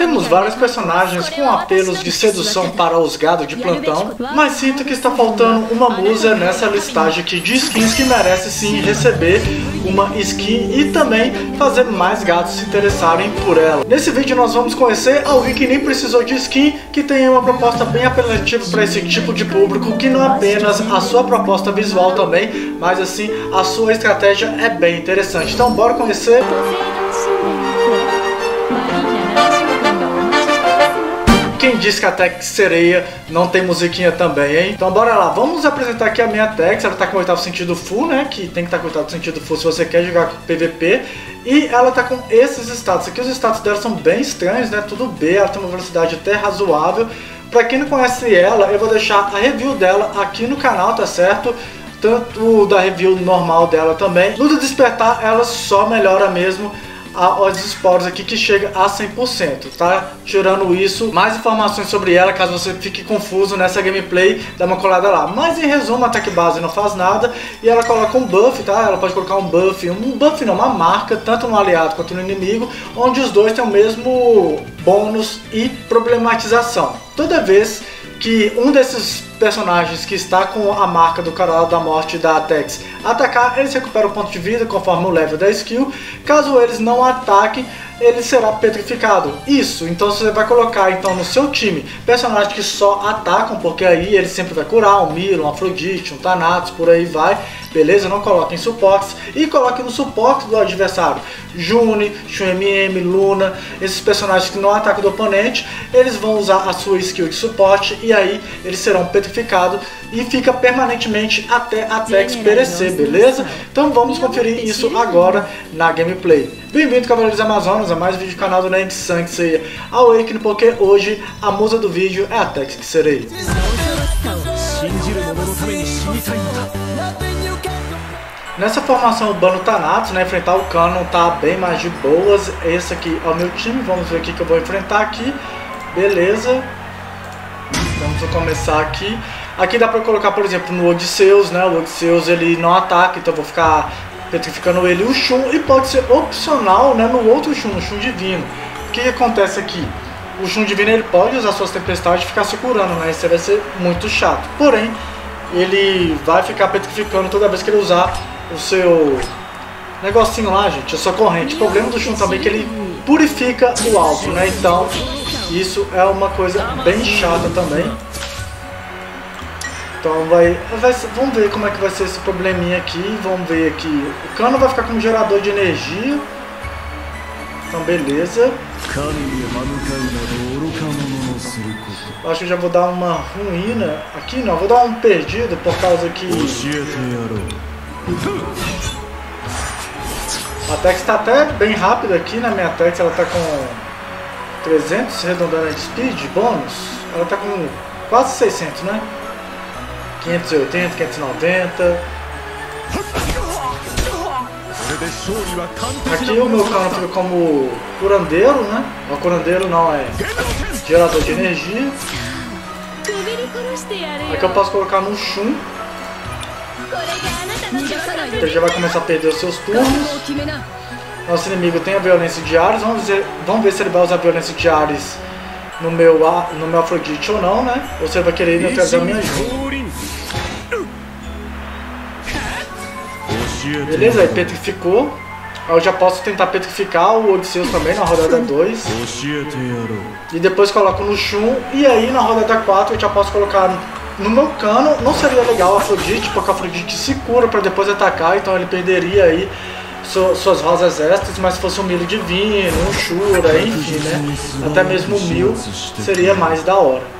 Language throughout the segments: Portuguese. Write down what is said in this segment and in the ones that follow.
Temos vários personagens com apelos de sedução para os gados de plantão, mas sinto que está faltando uma musa nessa listagem aqui de skins que merece sim receber uma skin e também fazer mais gatos se interessarem por ela. Nesse vídeo nós vamos conhecer alguém que nem precisou de skin, que tem uma proposta bem apelativa para esse tipo de público, que não é apenas a sua proposta visual também, mas assim a sua estratégia é bem interessante. Então bora conhecer. Quem disse que a Tex Sereia não tem musiquinha também, hein? Então bora lá, vamos apresentar aqui a minha Tex. Ela tá com o oitavo sentido full, né? Que tem que estar com o oitavo sentido full se você quer jogar com PVP. E ela tá com esses status aqui. Os status dela são bem estranhos, né? Tudo B, ela tem uma velocidade até razoável. Pra quem não conhece ela, eu vou deixar a review dela aqui no canal, tá certo? Tanto da review normal dela também. No despertar, ela só melhora mesmo os esporos aqui, que chega a 100%, tá? Tirando isso, mais informações sobre ela, caso você fique confuso nessa gameplay, dá uma colada lá. Mas em resumo, a ataque base não faz nada e ela coloca um buff, tá? Ela pode colocar um buff não, uma marca, tanto no aliado quanto no inimigo, onde os dois têm o mesmo bônus e problematização. Toda vez que um desses personagens que está com a marca do Cavalo da Morte da Tex atacar, eles recuperam ponto de vida conforme o level da skill. Caso eles não ataquem, ele será petrificado. Isso, então você vai colocar então no seu time personagens que só atacam, porque aí ele sempre vai curar, um Milo, um Afrodite, um Thanatos, por aí vai, beleza? Não coloquem suportes e coloquem no suporte do adversário Juni, Shun-MM, Luna, esses personagens que não atacam do oponente, eles vão usar a sua skill de suporte e aí eles serão petrificados e fica permanentemente até a Tex perecer, beleza? Então vamos conferir isso agora na gameplay. Bem-vindo, Cavaleiros Amazonas, a mais um vídeo do canal do Name Sankseia Awakening, porque hoje a musa do vídeo é a Tex Sereia. Nessa formação urbano Thanatos, né, enfrentar o Canon tá bem mais de boas. Esse aqui é o meu time, vamos ver o que eu vou enfrentar aqui. Beleza. Vamos começar aqui. Aqui dá pra colocar, por exemplo, no Odisseus, né, o Odisseus ele não ataca, então eu vou ficar petrificando ele o Shun, e pode ser opcional, né, no outro Shun, no Shun Divino. O que acontece aqui? O Shun Divino ele pode usar suas tempestades e ficar se curando, né, isso vai ser muito chato. Porém, ele vai ficar petrificando toda vez que ele usar o seu negocinho lá, gente, a sua corrente. O problema do Shun também é que ele purifica o alvo, né, então isso é uma coisa bem chata também. Então vamos ver como é que vai ser esse probleminha aqui. Vamos ver aqui. O Cano vai ficar como gerador de energia. Então beleza. Eu acho que já vou dar uma ruína. Aqui não, vou dar um perdido por causa que a Tex está até bem rápida aqui na minha Tex. Ela está com 300 redondando de speed bônus. Ela está com quase 600, né? 580, 590. Aqui o meu Cano fica como curandeiro, né? O curandeiro não, é gerador de energia. Aqui eu posso colocar no Shun. Ele já vai começar a perder os seus turnos. Nosso inimigo tem a violência de Ares. Vamos ver se ele vai usar a violência de Ares no meu Afrodite ou não, né? Ou se ele vai querer neutralizar a minha ajuda. Beleza, aí petrificou. Eu já posso tentar petrificar o Odisseus também na rodada 2. E depois coloco no Shun. E aí na rodada 4 eu já posso colocar no meu Cano. Não seria legal o Afrodite, porque o Afrodite se cura para depois atacar. Então ele perderia aí suas rosas extras, mas se fosse um Milo Divino, um Shura, enfim, né? Até mesmo o Mil seria mais da hora.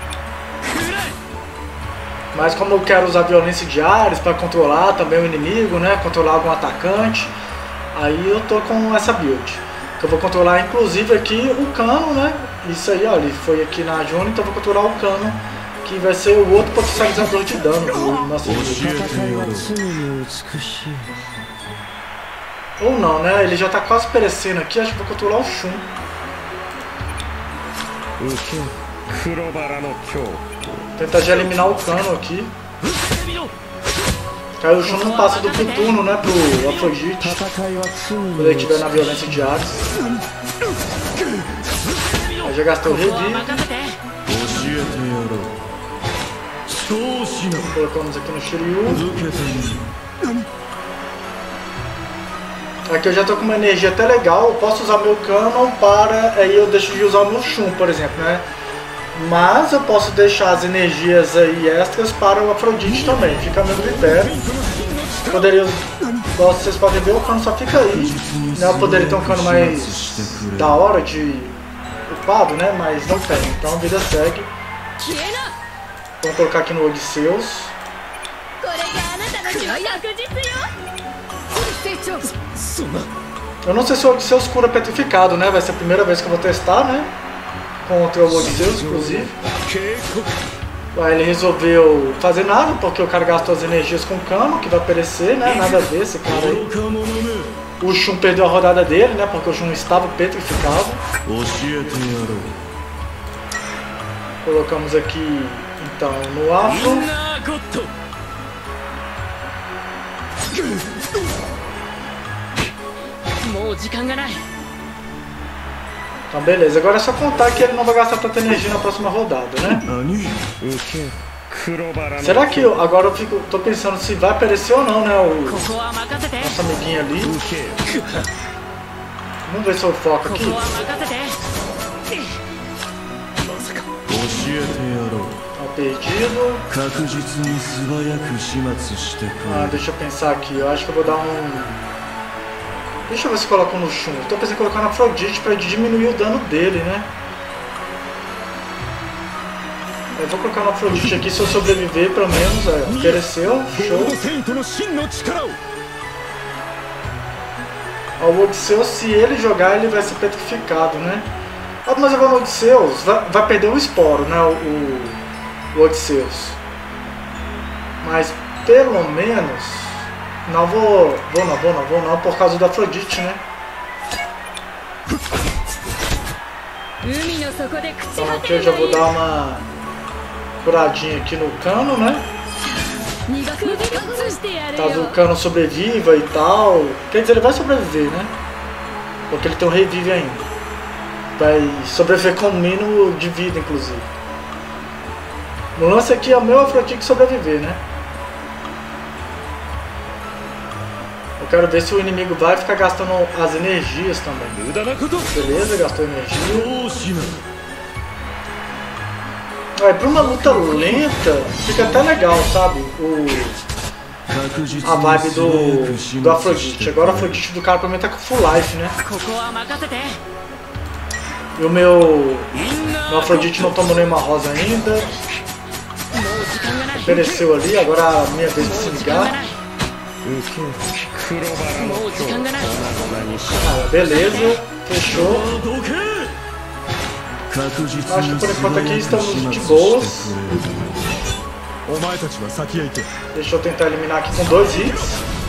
Mas como eu quero usar violência de Ares para controlar também o inimigo, né? Controlar algum atacante, aí eu tô com essa build. Que eu vou controlar inclusive aqui o Cano, né? Isso aí, ó, ele foi aqui na Juni, então eu vou controlar o Cano, que vai ser o outro potencializador de dano do nosso inimigo. Ou não, né? Ele já tá quase perecendo aqui, acho que vou controlar o Shun. Tentar já eliminar o Cano aqui. Que aí o Shun não passa do turno, né, pro Afrodite, quando ele estiver na violência de Ares. já gastei o revive. Colocamos aqui no Shiryu. Aqui eu já tô com uma energia até legal. Eu posso usar meu Canon para... Aí eu deixo de usar o meu Shun, por exemplo, né? Mas eu posso deixar as energias aí extras para o Afrodite também. Fica a meu critério. Poderia... Vocês podem ver, o cano só fica aí. Né? Eu poderia ter um cano mais da hora de upado, né? Mas não tem. Então a vida segue. Vamos colocar aqui no Odisseus. Eu não sei se o Odisseus cura petrificado, né? Vai ser a primeira vez que eu vou testar, né? Contra o Odisseus, inclusive. Aí ele resolveu fazer nada, porque o cara gastou as energias com o Cano, que vai perecer, né? Nada a ver esse cara aí. O Shun perdeu a rodada dele, né? Porque o Shun estava petrificado. Colocamos aqui, então, no Afro. Então beleza, agora é só contar que ele não vai gastar tanta energia na próxima rodada, né? Será que agora eu tô pensando se vai aparecer ou não, né? O nosso amiguinho ali. Vamos ver se eu foco aqui. Tá perdido. Deixa eu pensar aqui, eu acho que eu vou dar um... Deixa eu ver se coloco no Shun. Tô pensando em colocar na Afrodite pra diminuir o dano dele, né? Eu vou colocar na Afrodite aqui se eu sobreviver, pelo menos. Ofereceu, show. O Odisseus, se ele jogar, ele vai ser petrificado, né? Mas eu vou no Odisseus, vai perder o esporo, né? O Odisseus. Mas pelo menos... Não vou não, por causa da Afrodite, né? Então aqui eu já vou dar uma curadinha aqui no Cano, né? Caso o Cano sobreviva e tal. Quer dizer, ele vai sobreviver, né? Porque ele tem um revive ainda. Vai sobreviver com o mínimo de vida, inclusive. No lance aqui é o meu Afrodite sobreviver, né? Quero ver se o inimigo vai ficar gastando as energias também. Beleza, gastou energia. Para uma luta lenta, fica até legal, sabe? A vibe do Afrodite. Agora o Afrodite do cara pra mim tá com full life, né? E o meu Afrodite não tomou nenhuma rosa ainda. Pereceu ali, agora a minha vez de se ligar. Beleza, fechou. Acho que por enquanto aqui estamos de boas. Deixa eu tentar eliminar aqui com 2 hits.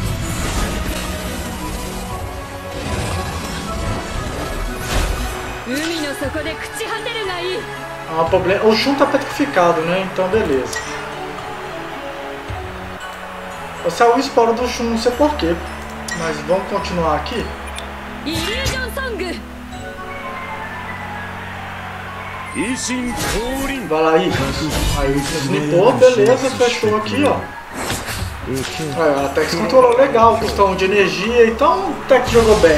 Problema. O Shun tá petrificado, né? Então beleza. Saiu o esporo do Shun, não sei porquê. Mas vamos continuar aqui. Vai lá, aí. Aí o snipou, beleza, fechou aqui, ó. A Tex controlou legal, questão de energia, então o Tex jogou bem.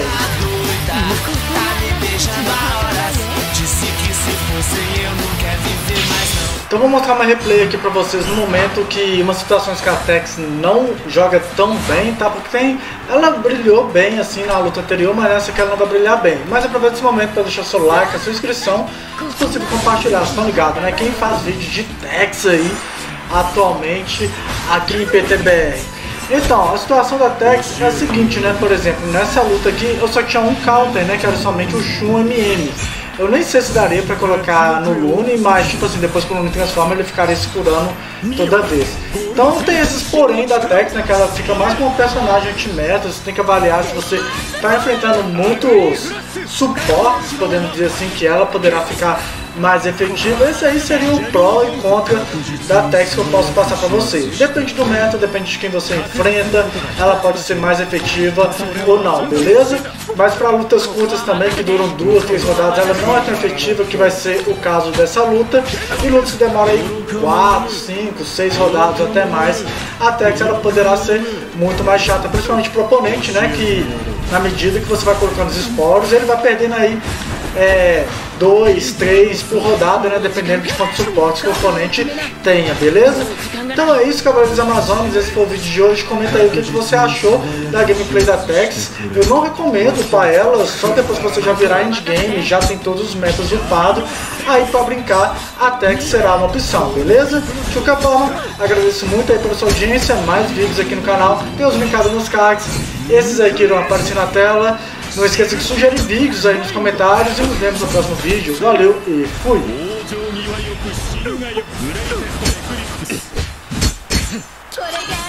Então vou mostrar uma replay aqui pra vocês no momento que umas situações que a Tex não joga tão bem, tá? Porque ela brilhou bem assim na luta anterior, mas nessa aqui ela não vai brilhar bem. Mas aproveita esse momento pra deixar seu like, a sua inscrição, se possível compartilhar, vocês estão ligados, né? Quem faz vídeo de Tex aí atualmente aqui em PTBR. Então, a situação da Tex é a seguinte, né? Por exemplo, nessa luta aqui eu só tinha um counter, né? Que era somente o Shun MM. Eu nem sei se daria pra colocar no Lune, mas tipo assim, depois que o Lune transforma ele ficaria se curando toda vez. Então tem esses porém da Tex, né, que ela fica mais como um personagem anti-meta, você tem que avaliar se você tá enfrentando muitos suportes, podemos dizer assim, que ela poderá ficar mais efetiva. Esse aí seria o pró e contra da Tex que eu posso passar pra vocês. Depende do meta, depende de quem você enfrenta, ela pode ser mais efetiva ou não, beleza? Mas para lutas curtas também, que duram 2, 3 rodadas, ela não é tão efetiva, que vai ser o caso dessa luta. E lutas que demoram aí 4, 5, 6 rodadas, até mais, a Tex ela poderá ser muito mais chata, principalmente pro oponente, né? Que na medida que você vai colocando os esporos, ele vai perdendo aí 2, 3 por rodada, né? Dependendo de quantos suportes que o oponente tenha, beleza? Então é isso, Cavaleiros Amazonas, esse foi o vídeo de hoje. Comenta aí o que você achou da gameplay da Tex. Eu não recomendo upar ela, só depois que você já virar endgame, já tem todos os métodos upados. Aí para brincar, a Tex será uma opção, beleza? De qualquer forma, agradeço muito aí pela sua audiência, mais vídeos aqui no canal, tem os linkados nos cards, esses aí que irão aparecer na tela. Não esqueça de sugerir vídeos aí nos comentários e nos vemos no próximo vídeo. Valeu e fui! What